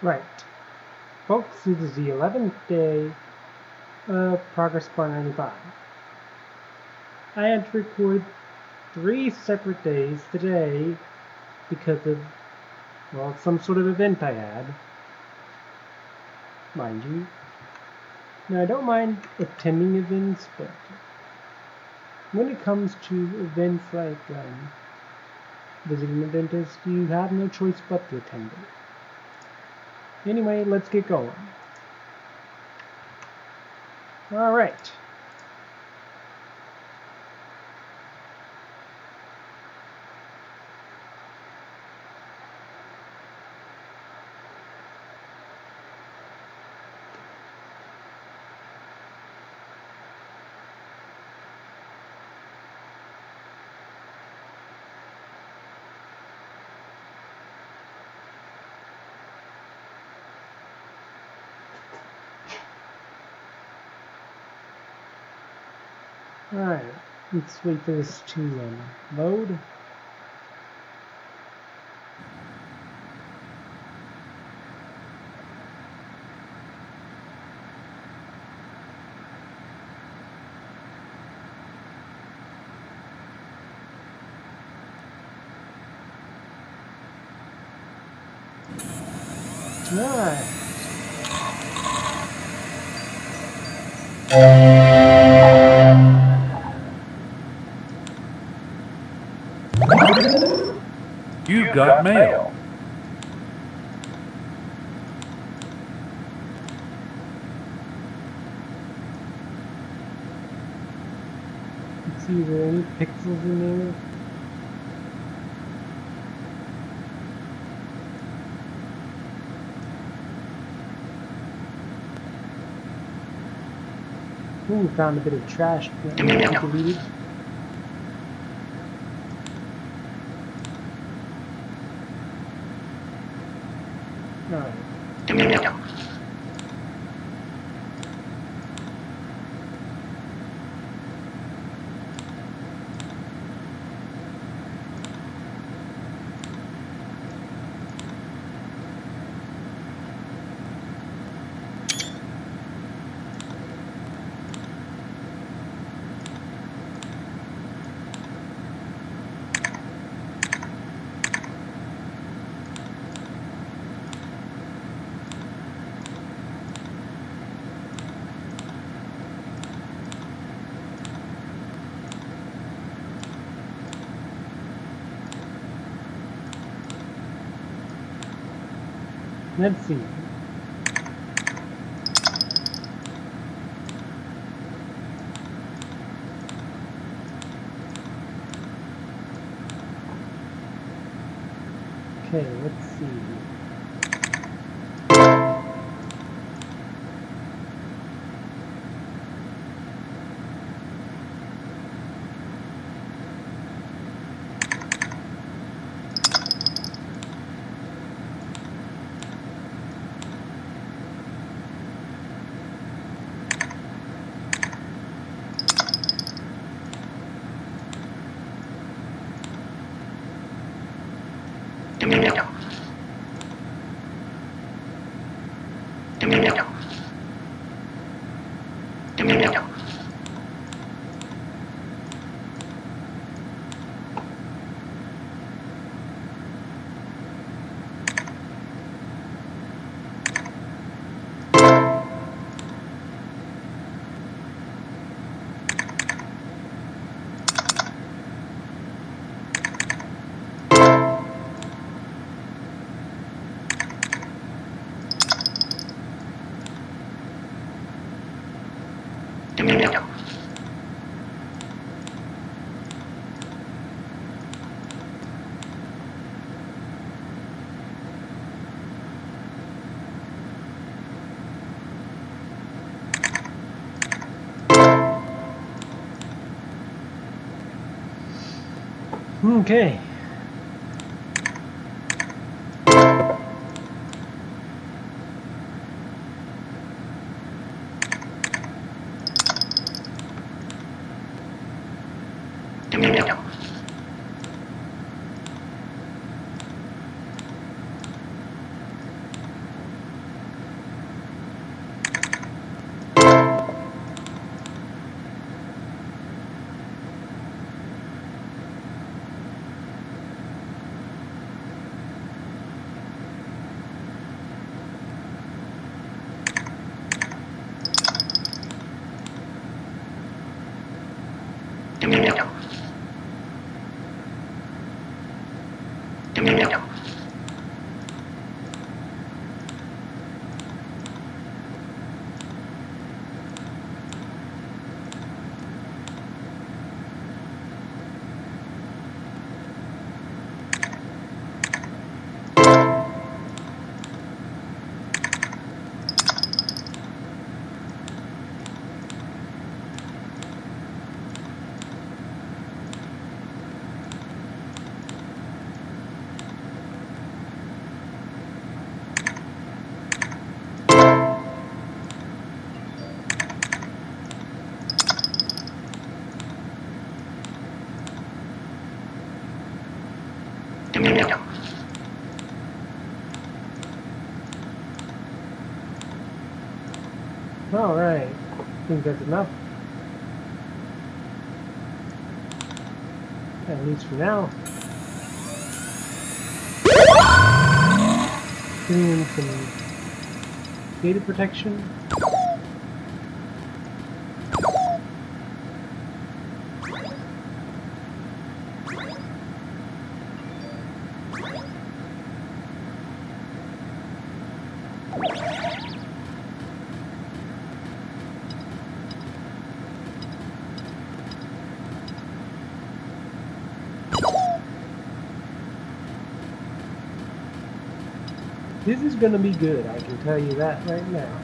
Right. Folks, it is the 11th day of Progressbar95. I had to record 3 separate days today because of, well, some sort of event I had. Mind you. Now, I don't mind attending events, but when it comes to events like visiting a dentist, you have no choice but to attend it. Anyway, let's get going. Alright. Alright, let's wait for this to load. Alright. You got mail. Let's see, are there any pixels in there? Ooh, found a bit of trash that needs to be deleted. Alright. Let's see. Okay, let's see. Okay. Alright, I think that's enough. At least for now. Doing some data protection. This is going to be good, I can tell you that right now.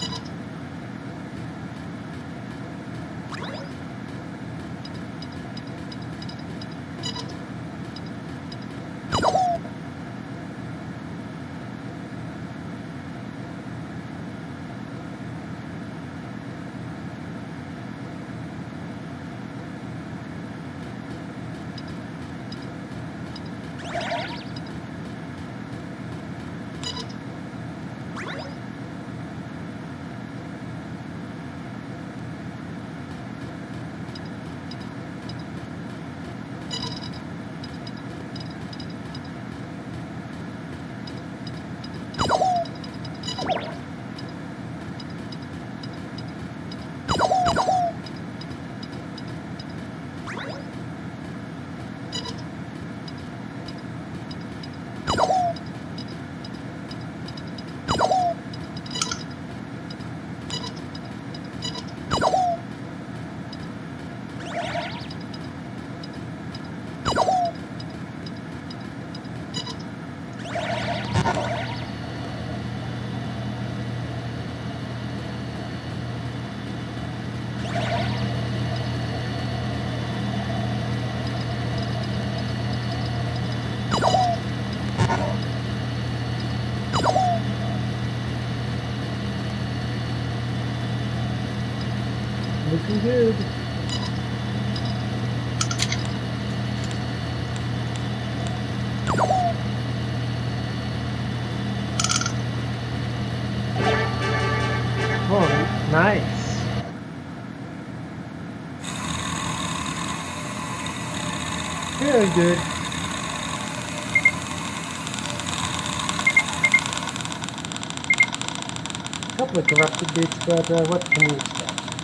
Looking good. Oh, nice. Very good. Couple of corrupted bits, but what can you expect?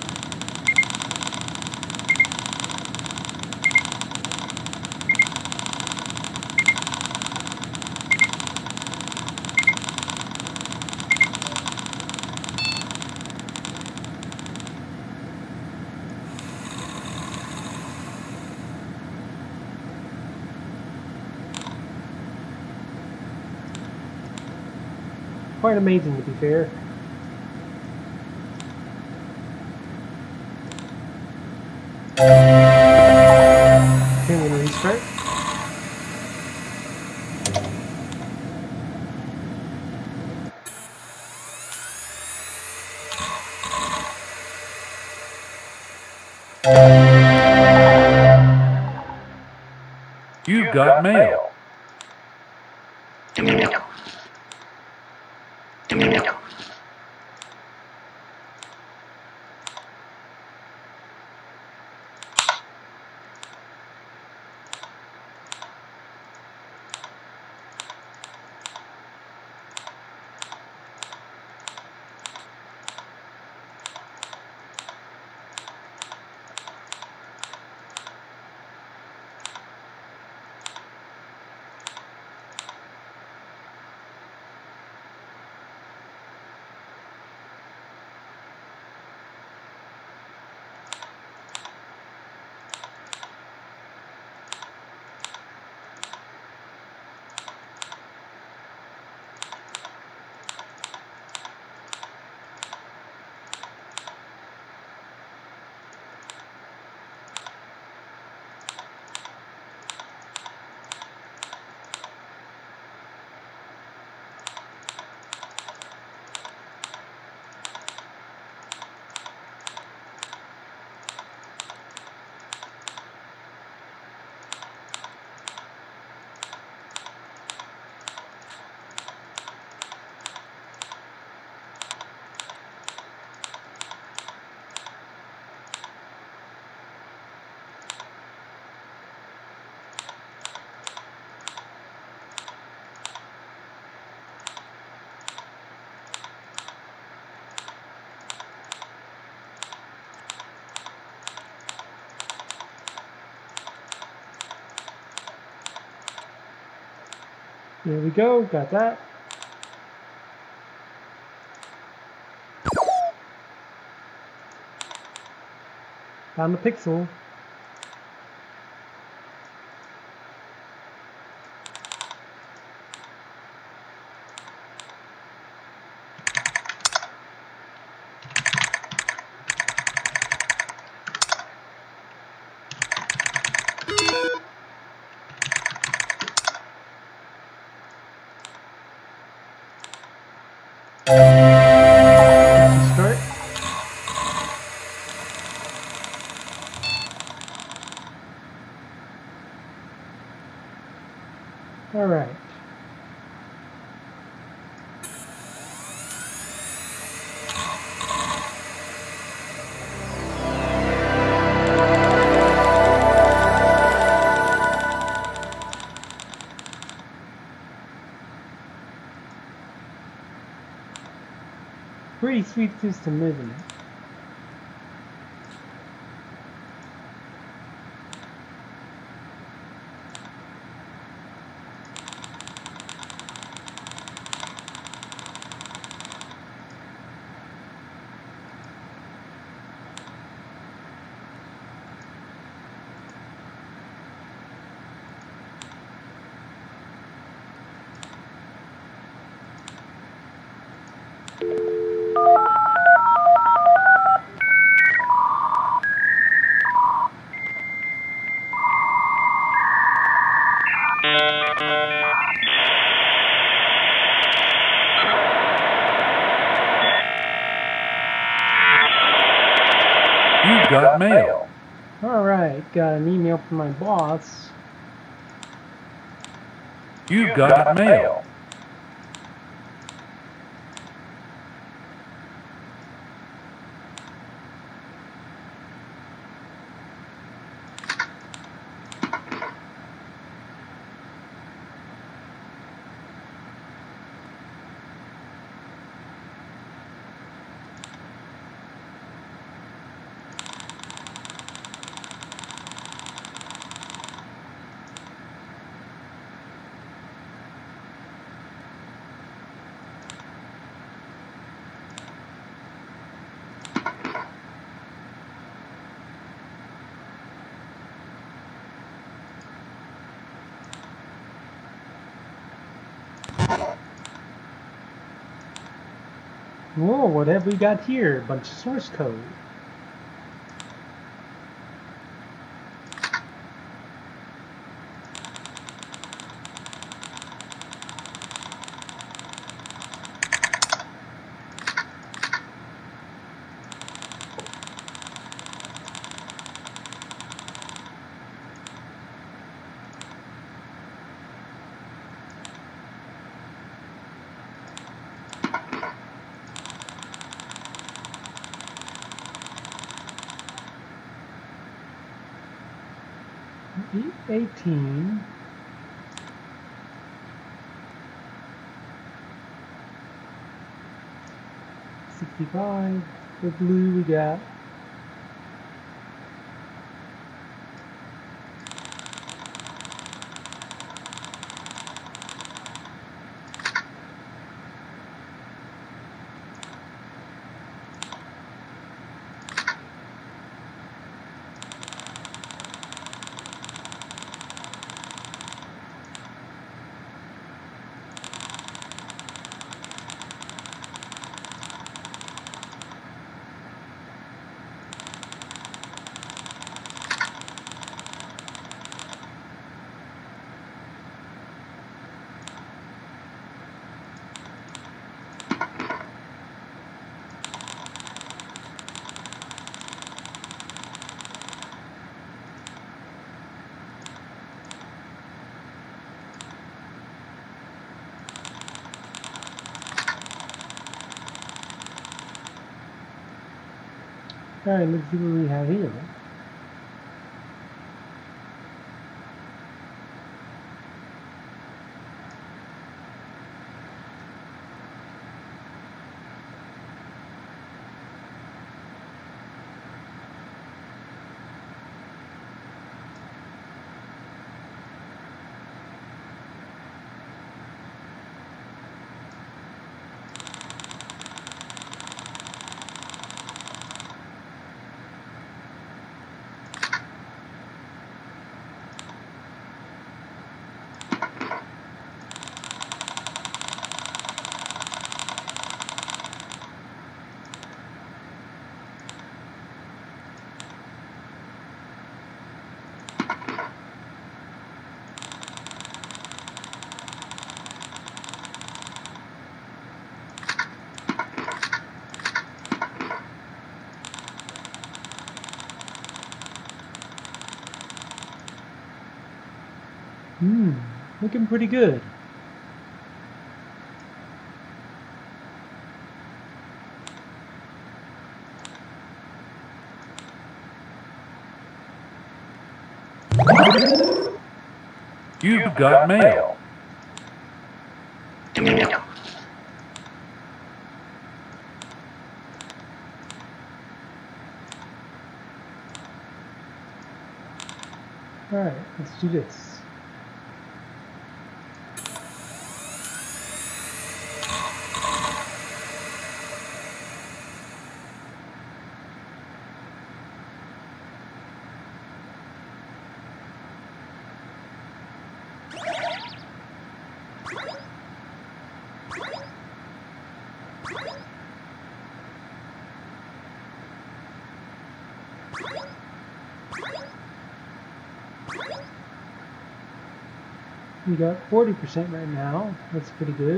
Quite amazing, to be fair. Okay, I'm gonna restart. You got mail. There we go, got that. Found the pixel. Start. All right. Pretty sweet system, isn't it? You got mail. Alright, got an email from my boss. You got mail. Whoa, what have we got here? A bunch of source code. E18. $65. For blue we got. Alright, let's see what we have here. Looking pretty good. You've got mail. Alright, let's do this. We got 40% right now. That's pretty good.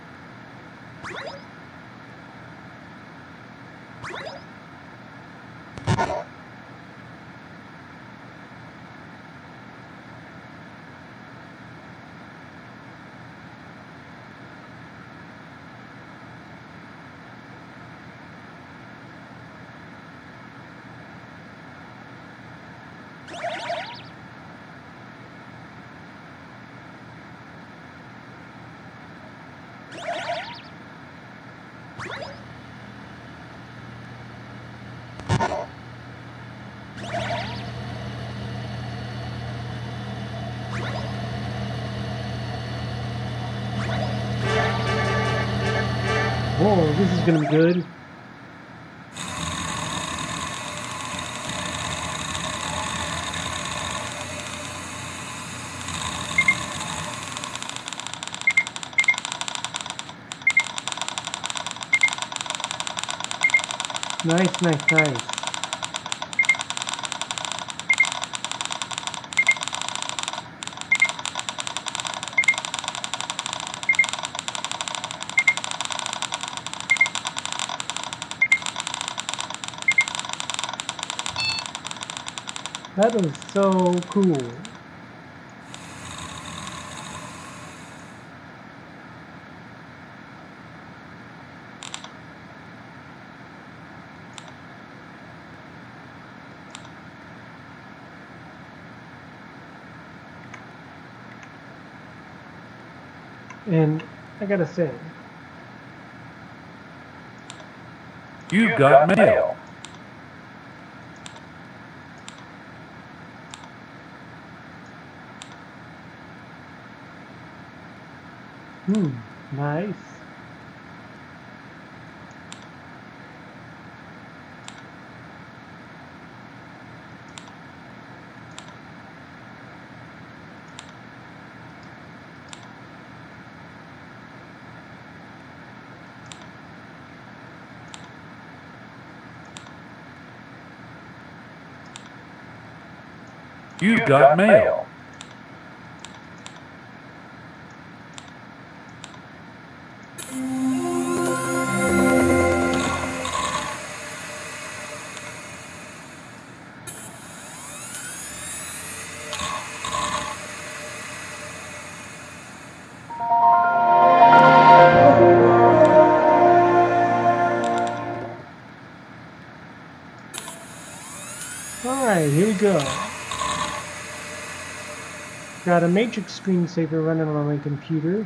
Whoa, this is gonna be good. Nice, nice, nice. That was so cool. And I gotta say, You've got mail. nice. You've got mail. Alright, here we go. Got a matrix screensaver running on my computer.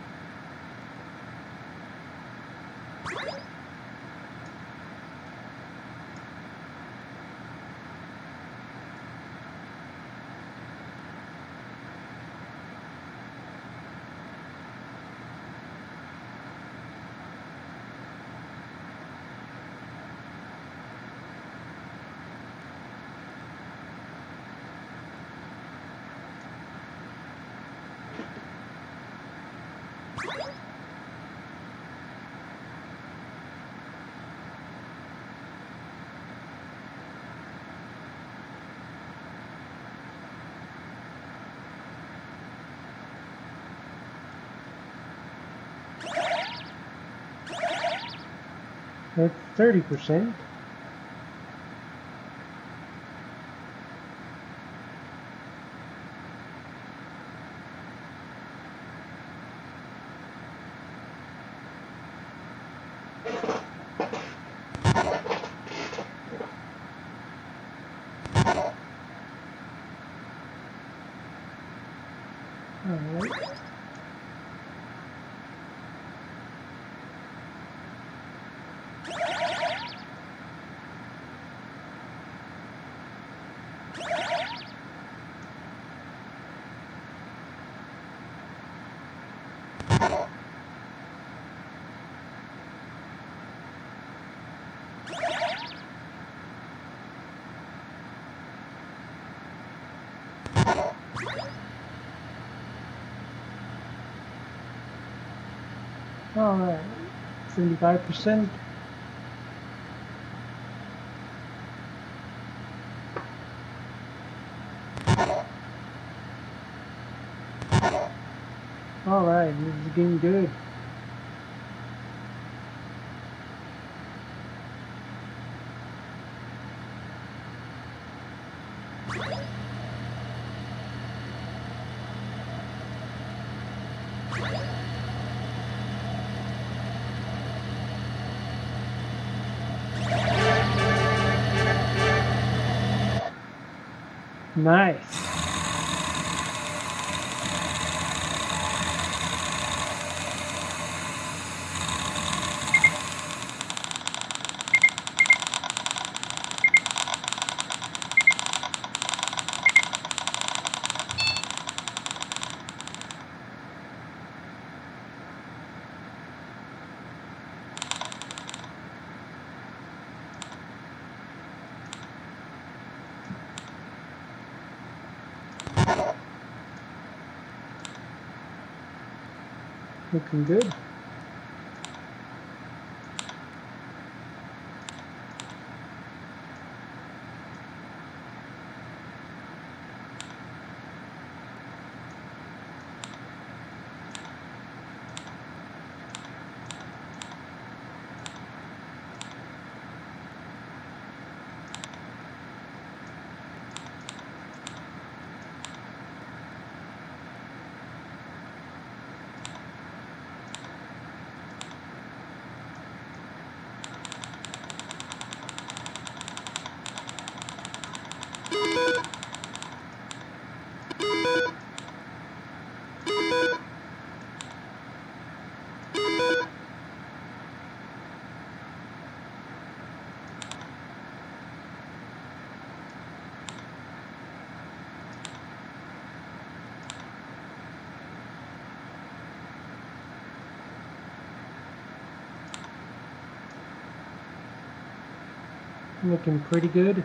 That's 30%. Alright. Alright, 75%. Alright, this is getting good. Nice. Looking good. Looking pretty good.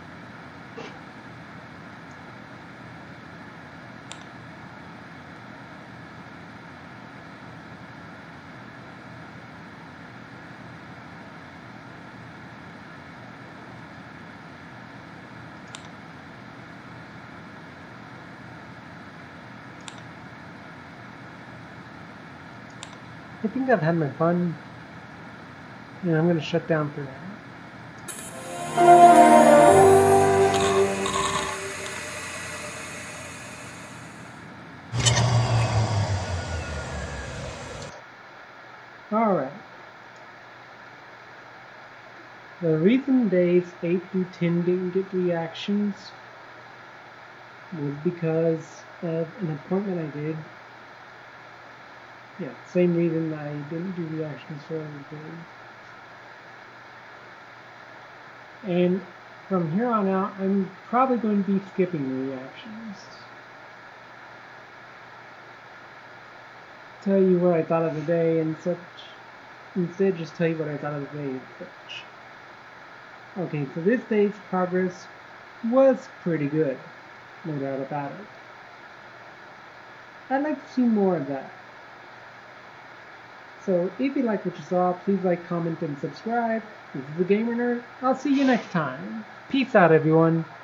I think I've had my fun, and I'm going to shut down for now. Alright. The reason days 8 through 10 didn't get reactions was because of an appointment I did. Yeah, same reason I didn't do reactions for other days. And from here on out, I'm probably going to be skipping the reactions. Tell you what I thought of the day and such. Instead, just tell you what I thought of the day and such. Okay, so this day's progress was pretty good. No doubt about it. I'd like to see more of that. So if you like what you saw, please like, comment, and subscribe. This is the Gamer Nerd. I'll see you next time. Peace out, everyone.